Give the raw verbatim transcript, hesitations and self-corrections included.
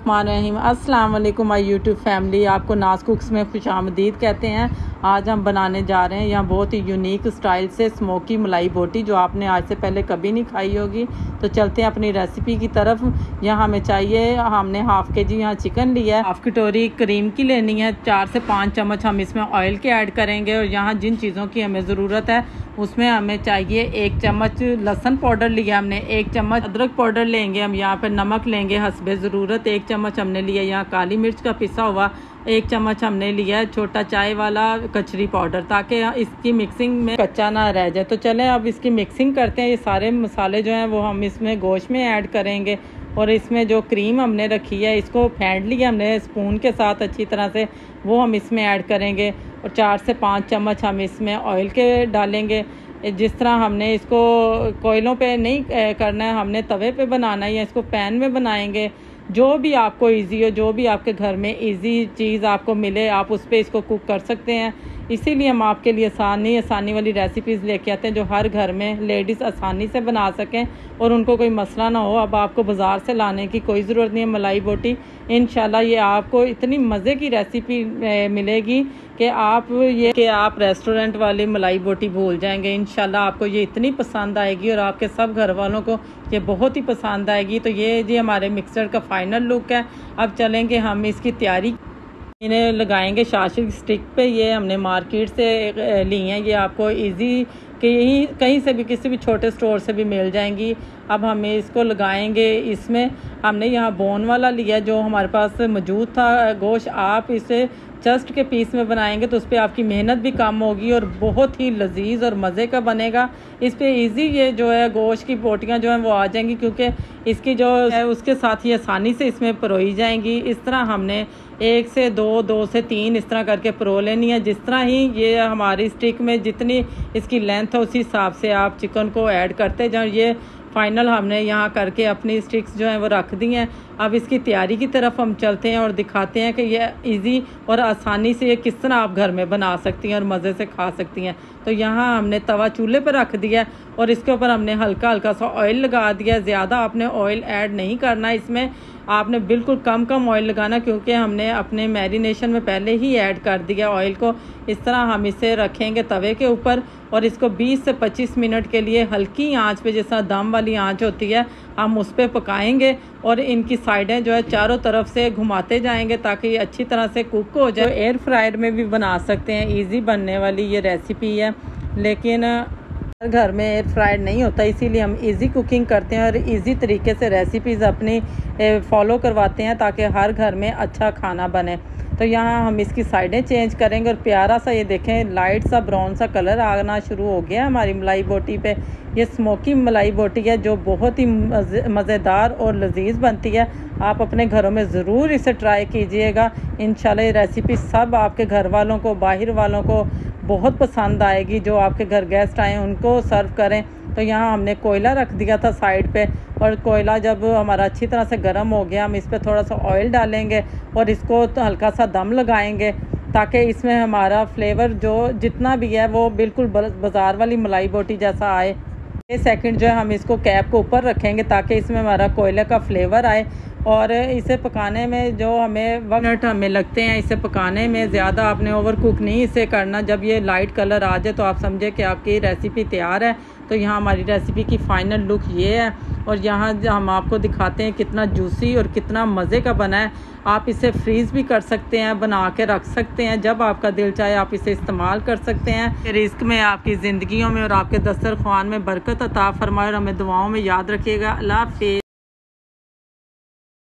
बिस्मिल्लाहिर्रहमानिर्रहीम। अस्सलाम वालेकुम माय यूट्यूब फैमिली, आपको नाज कुक्स में खुशामदीद कहते हैं। आज हम बनाने जा रहे हैं यहाँ बहुत ही यूनिक स्टाइल से स्मोकी मलाई बोटी, जो आपने आज से पहले कभी नहीं खाई होगी। तो चलते हैं अपनी रेसिपी की तरफ। यहाँ हमें चाहिए, हमने हाफ़ के जी यहाँ चिकन लिया है, हाफ़ कटोरी क्रीम की लेनी है, चार से पाँच चम्मच हम इसमें ऑयल के ऐड करेंगे। और यहाँ जिन चीज़ों की हमें ज़रूरत है उसमें हमें चाहिए एक चम्मच लहसुन पाउडर लिया हमने, एक चम्मच अदरक पाउडर लेंगे हम, यहाँ पर नमक लेंगे हस्बे ज़रूरत, एक चम्मच हमने लिया यहाँ काली मिर्च का पिसा हुआ, एक चम्मच हमने लिया है छोटा चाय वाला कचरी पाउडर, ताकि इसकी मिक्सिंग में कच्चा ना रह जाए। तो चलें अब इसकी मिक्सिंग करते हैं। ये सारे मसाले जो हैं वो हम इसमें गोश्त में ऐड करेंगे। और इसमें जो क्रीम हमने रखी है इसको फेंट लिया हमने स्पून के साथ अच्छी तरह से, वो हम इसमें ऐड करेंगे। और चार से पाँच चम्मच हम इसमें ऑयल के डालेंगे। जिस तरह हमने इसको कोयलों पे नहीं करना है, हमने तवे पे बनाना है या इसको पैन में बनाएंगे। जो भी आपको इजी हो, जो भी आपके घर में इजी चीज़ आपको मिले, आप उस पर इसको कुक कर सकते हैं। इसीलिए हम आपके लिए आसानी आसानी वाली रेसिपीज़ लेके आते हैं जो हर घर में लेडीज़ आसानी से बना सकें और उनको कोई मसला ना हो। अब आपको बाज़ार से लाने की कोई ज़रूरत नहीं है मलाई बोटी। इंशाल्लाह ये आपको इतनी मज़े की रेसिपी मिलेगी कि आप ये कि आप रेस्टोरेंट वाली मलाई बोटी भूल जाएंगे। इंशाल्लाह आपको ये इतनी पसंद आएगी और आपके सब घर वालों को ये बहुत ही पसंद आएगी। तो ये जी हमारे मिक्सर का फाइनल लुक है। अब चलेंगे हम इसकी तैयारी, इन्हें लगाएंगे शाशी स्टिक पे। ये हमने मार्केट से ली हैं, ये आपको इजी कहीं कहीं से भी किसी भी छोटे स्टोर से भी मिल जाएंगी। अब हमें इसको लगाएंगे। इसमें हमने यहाँ बोन वाला लिया जो हमारे पास मौजूद था गोश्त। आप इसे चस्ट के पीस में बनाएंगे तो उस पर आपकी मेहनत भी कम होगी और बहुत ही लजीज और मज़े का बनेगा। इस पे इजी ये जो है गोश्त की बोटियाँ जो हैं वो आ जाएंगी, क्योंकि इसकी जो है उसके साथ ही आसानी से इसमें परोई जाएंगी। इस तरह हमने एक से दो, दो से तीन इस तरह करके परो लेनी है। जिस तरह ही ये हमारी स्टिक में जितनी इसकी लेंथ है उसी हिसाब से आप चिकन को ऐड करते जाओ। ये फाइनल हमने यहाँ करके अपनी स्टिक्स जो हैं वो रख दी हैं। अब इसकी तैयारी की तरफ हम चलते हैं और दिखाते हैं कि ये इजी और आसानी से ये किस तरह आप घर में बना सकती हैं और मज़े से खा सकती हैं। तो यहाँ हमने तवा चूल्हे पर रख दिया और इसके ऊपर हमने हल्का हल्का सा ऑयल लगा दिया। ज़्यादा आपने ऑयल ऐड नहीं करना इसमें, आपने बिल्कुल कम कम ऑयल लगाना, क्योंकि हमने अपने मैरिनेशन में पहले ही ऐड कर दिया ऑयल को। इस तरह हम इसे रखेंगे तवे के ऊपर और इसको बीस से पच्चीस मिनट के लिए हल्की आंच पे, जैसा दम वाली आंच होती है, हम उस पर पकाएंगे। और इनकी साइडें जो है चारों तरफ से घुमाते जाएंगे ताकि ये अच्छी तरह से कुक हो जाए। तो एयर फ्रायर में भी बना सकते हैं, इजी बनने वाली ये रेसिपी है। लेकिन हर घर में एयर फ्रायर नहीं होता, इसीलिए हम इजी कुकिंग करते हैं और इजी तरीके से रेसिपीज़ अपनी फॉलो करवाते हैं ताकि हर घर में अच्छा खाना बने। तो यहाँ हम इसकी साइडें चेंज करेंगे और प्यारा सा ये देखें लाइट सा ब्राउन सा कलर आना शुरू हो गया हमारी मलाई बोटी पे। ये स्मोकी मलाई बोटी है जो बहुत ही मज़ेदार और लजीज बनती है। आप अपने घरों में ज़रूर इसे ट्राई कीजिएगा। इंशाल्लाह ये रेसिपी सब आपके घर वालों को, बाहर वालों को बहुत पसंद आएगी। जो आपके घर गेस्ट आए उनको सर्व करें। तो यहाँ हमने कोयला रख दिया था साइड पे, और कोयला जब हमारा अच्छी तरह से गर्म हो गया हम इस पर थोड़ा सा ऑयल डालेंगे और इसको तो हल्का सा दम लगाएंगे ताकि इसमें हमारा फ्लेवर जो जितना भी है वो बिल्कुल बाज़ार वाली मलाई बोटी जैसा आए। छः सेकंड जो है हम इसको कैप को ऊपर रखेंगे ताकि इसमें हमारा कोयले का फ्लेवर आए। और इसे पकाने में जो हमें वक्त हमें लगते हैं, इसे पकाने में ज़्यादा आपने ओवर कुक नहीं इसे करना। जब ये लाइट कलर आ जाए तो आप समझे कि आपकी रेसिपी तैयार है। तो यहाँ हमारी रेसिपी की फ़ाइनल लुक ये है और यहाँ हम आपको दिखाते हैं कितना जूसी और कितना मज़े का बना है। आप इसे फ्रीज़ भी कर सकते हैं, बना के रख सकते हैं, जब आपका दिल चाहे आप इसे इस्तेमाल कर सकते हैं। रिस्क में आपकी ज़िंदगियों में और आपके दस्तरख्वान में बरकत अता फरमाए और हमें दुआओं में याद रखिएगा। अल्लाह हाफ़िज़।